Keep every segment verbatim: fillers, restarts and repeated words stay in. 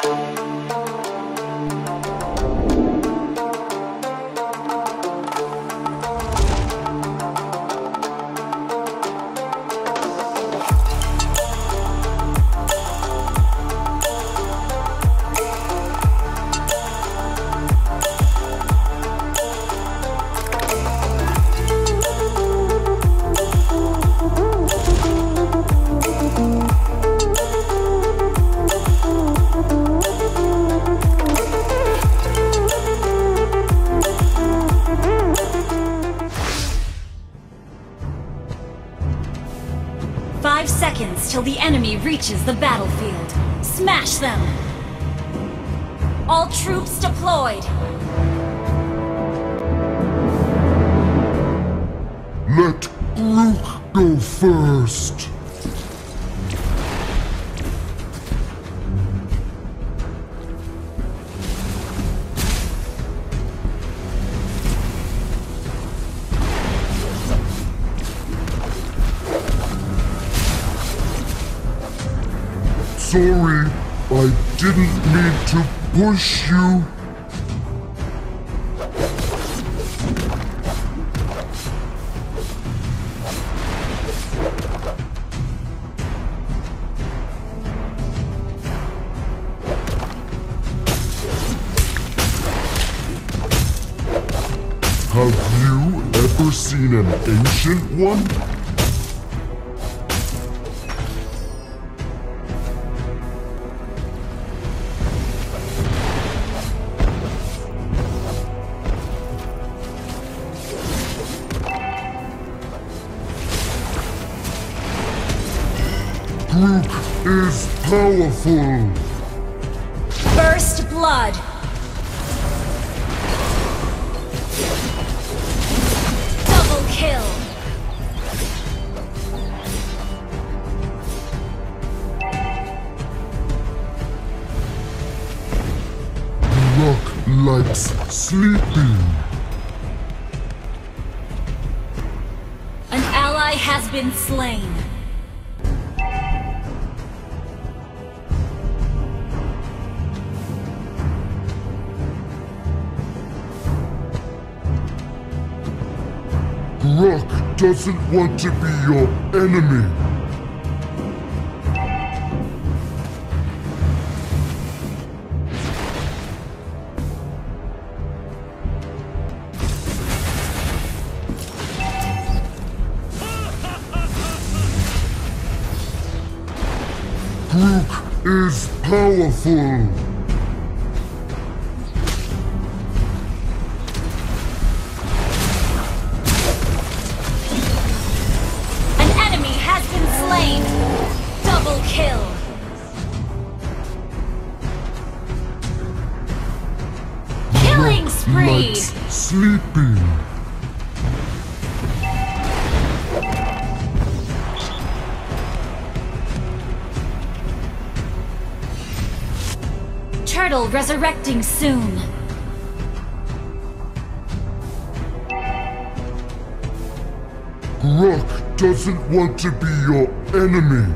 Five seconds till the enemy reaches the battlefield. Smash them! All troops deployed! Let Grook go first! Sorry, I didn't mean to push you. Have you ever seen an ancient one? Grook is powerful! First blood! Double kill! Grook likes sleeping. An ally has been slain. Grook doesn't want to be your enemy. Grook is powerful. Double kill! Killing spree! Likes sleeping. Turtle resurrecting soon. Grook doesn't want to be your enemy.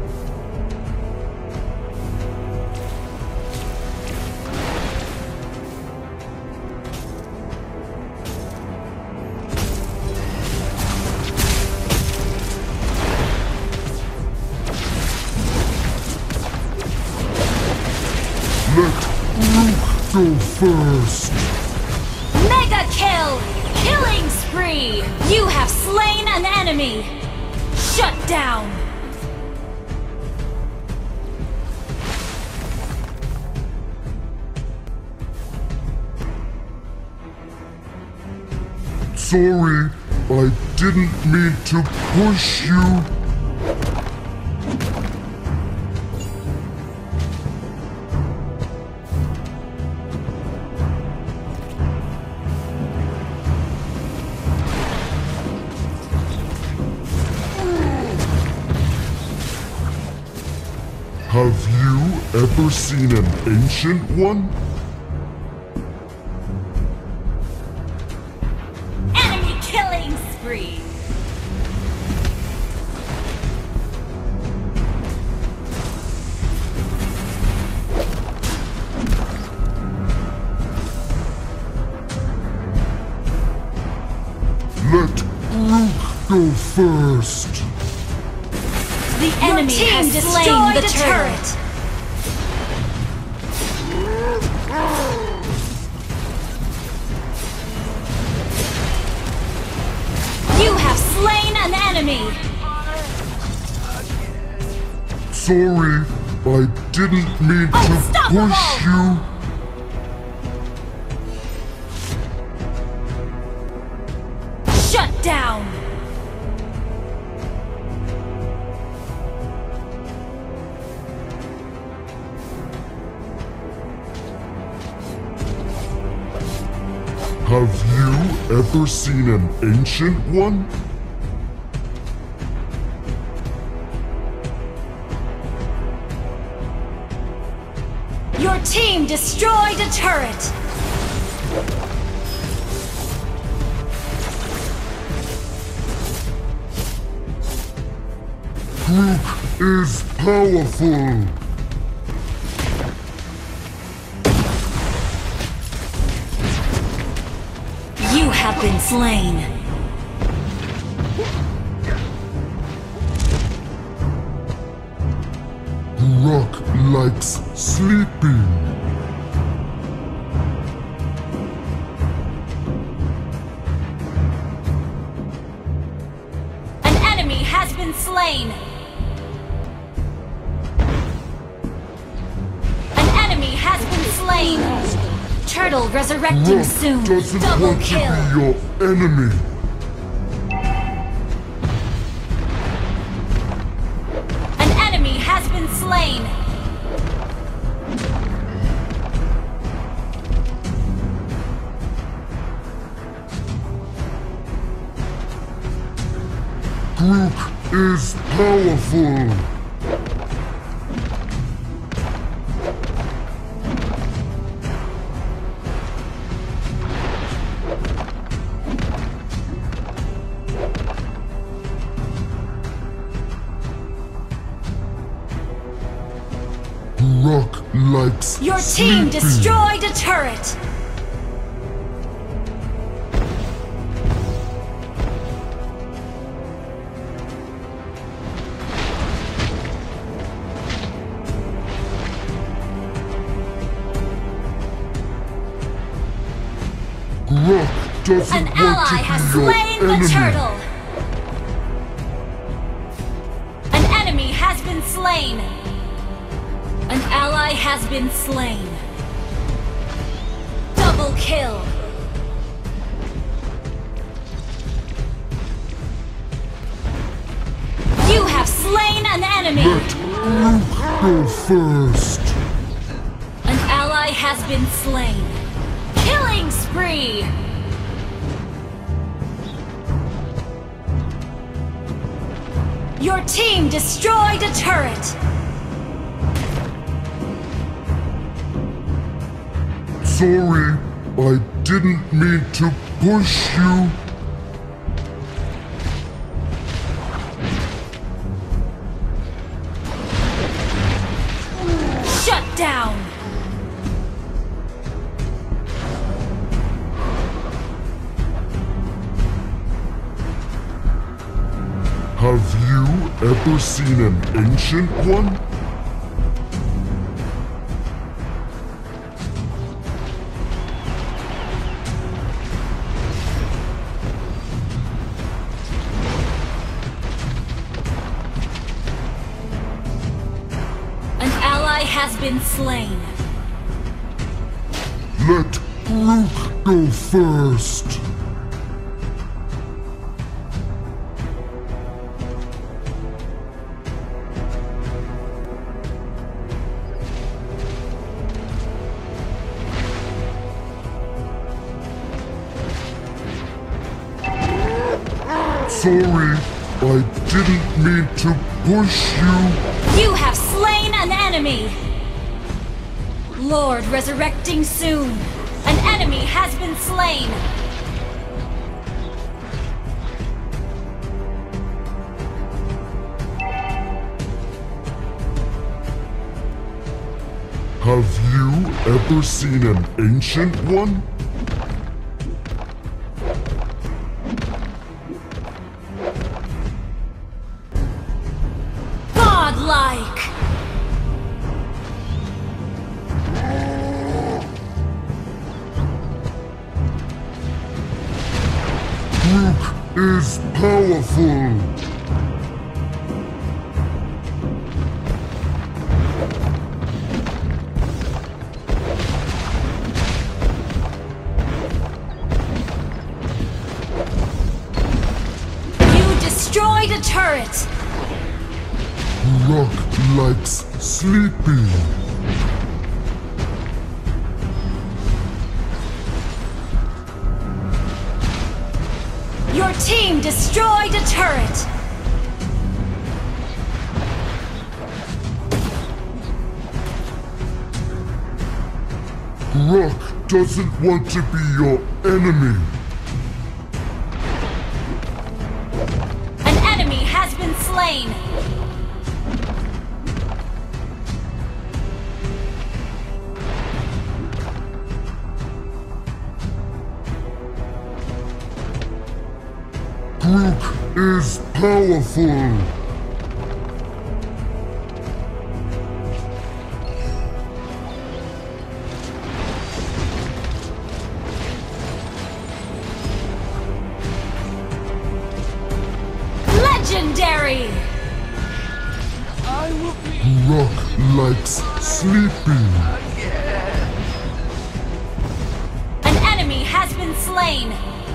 Let Grook go first. Mega kill! Killing spree! You have slain an enemy! Shut down! Sorry, I didn't mean to push you. Have you ever seen an ancient one? Enemy killing spree! go first. The enemy has slain the turret. You have slain an enemy. Sorry, I didn't mean to push you. Shut down. Have you ever seen an ancient one? Your team destroyed a turret! Groot is powerful! You have been slain. Rock likes sleeping. An enemy has been slain. An enemy has been slain. Turtle resurrecting Rock soon. doesn't Double want kill. to be your enemy. An enemy has been slain. Groot is powerful. Rock likes Your sleeping. team destroyed a turret. Rock doesn't An want ally to be has your slain enemy. the turtle. An enemy has been slain. An ally has been slain. Double kill. You have slain an enemy. Let Groot go first. An ally has been slain. Killing spree. Your team destroyed a turret. Sorry, I didn't mean to push you. Shut down. Have you ever seen an ancient one? An ally has been slain. Let Groot go first. Sorry, I didn't mean to push you. You have slain an enemy. Lord resurrecting soon. An enemy has been slain. Have you ever seen an ancient one? powerful. You destroyed a turret. Rock likes sleeping. Your team destroyed a turret. Rock doesn't want to be your enemy. An enemy has been slain. Grook is powerful. Legendary! I will be Rock likes sleeping. An enemy has been slain.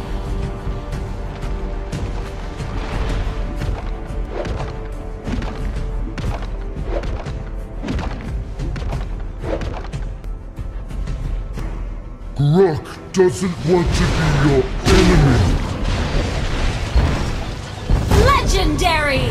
Rock doesn't want to be your enemy. Legendary!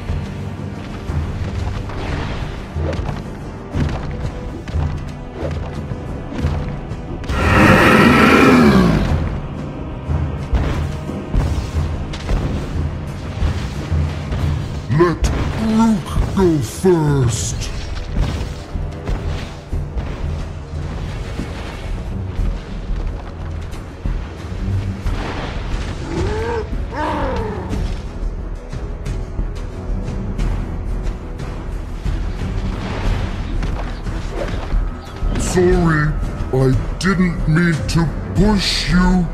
Let Grook go first. Sorry, I didn't mean to push you.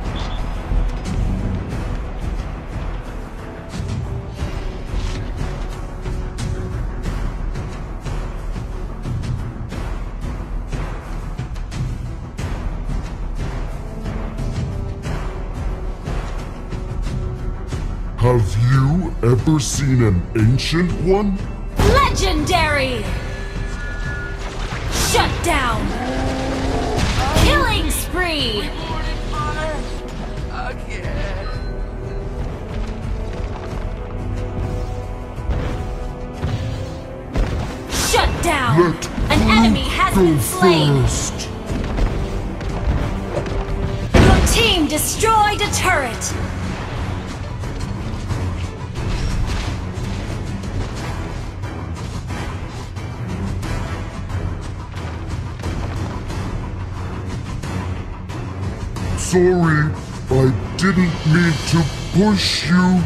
Have you ever seen an ancient one? Legendary! Shut down! Killing spree! morning fire again. Shut down! Let An Grook enemy has go been slain! first. Your team destroyed a turret! Sorry, I didn't mean to push you.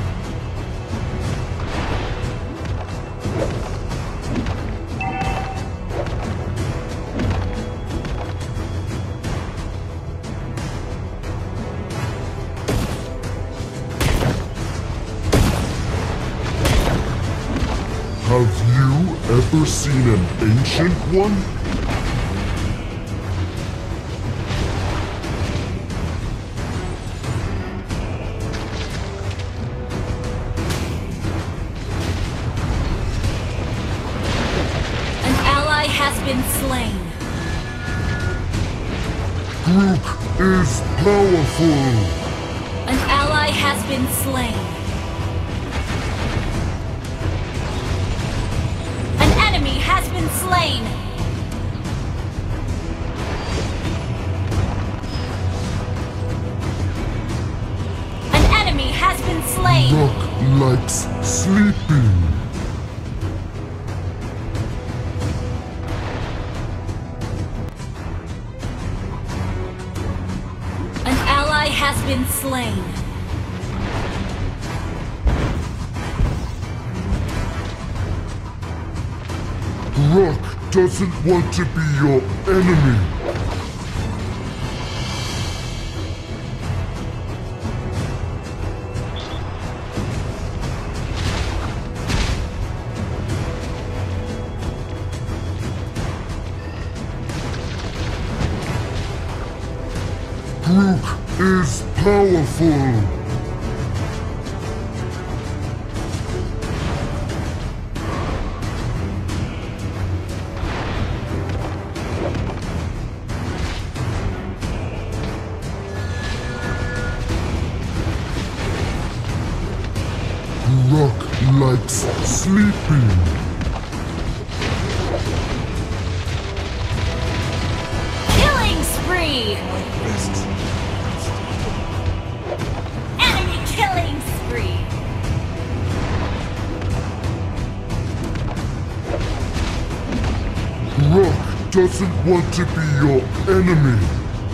Have you ever seen an ancient one? An ally has been slain. Grook is powerful. An ally has been slain. An enemy has been slain. An enemy has been slain. Rock likes sleeping. An ally has been slain. Rock doesn't want to be your enemy. Grook is powerful. Rock likes sleeping. Killing spree! Enemy killing spree! Rock doesn't want to be your enemy.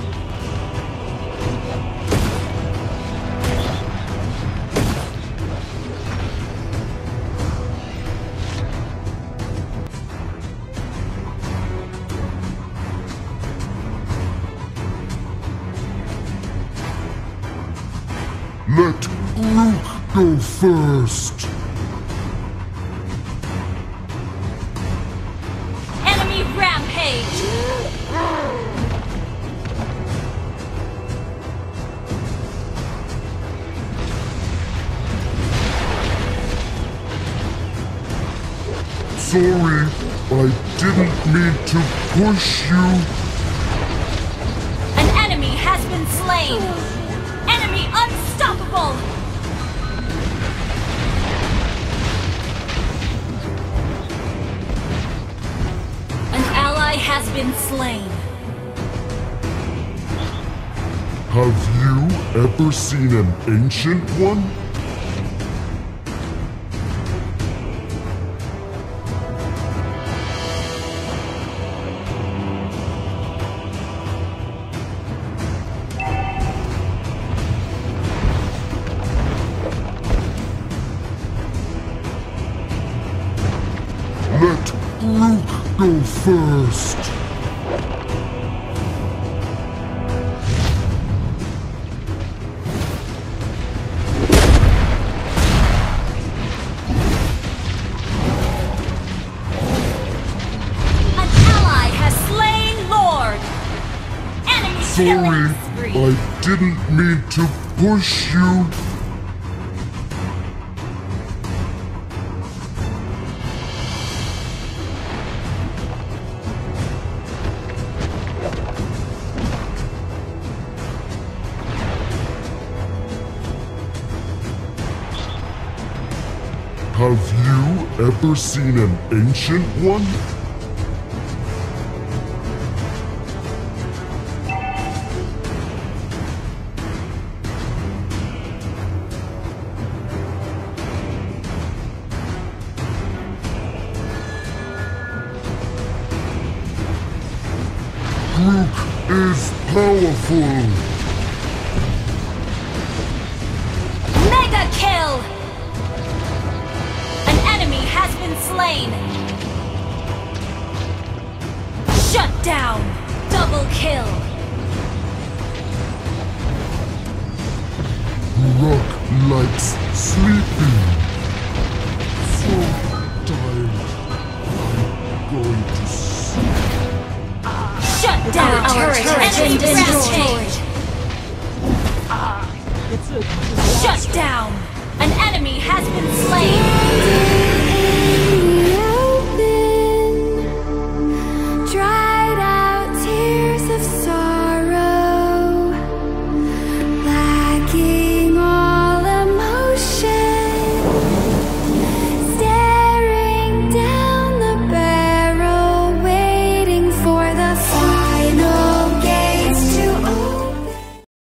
Let Grook go first. Enemy rampage! Sorry, I didn't mean to push you. An enemy has been slain! Enemy unstoppable! An ally has been slain. Have you ever seen an ancient one? Let Grook go first. An ally has slain Lord! Enemy Sorry, killing spree! I didn't mean to push you. Have you ever seen an ancient one? Grook is powerful. Mega kill! An enemy has been slain! Shut down! Double kill! Rock likes sleeping. So tired. I'm going to sleep. Shut down! Our Enemy turret has been rampage! destroyed. Shut down! An enemy has been slain!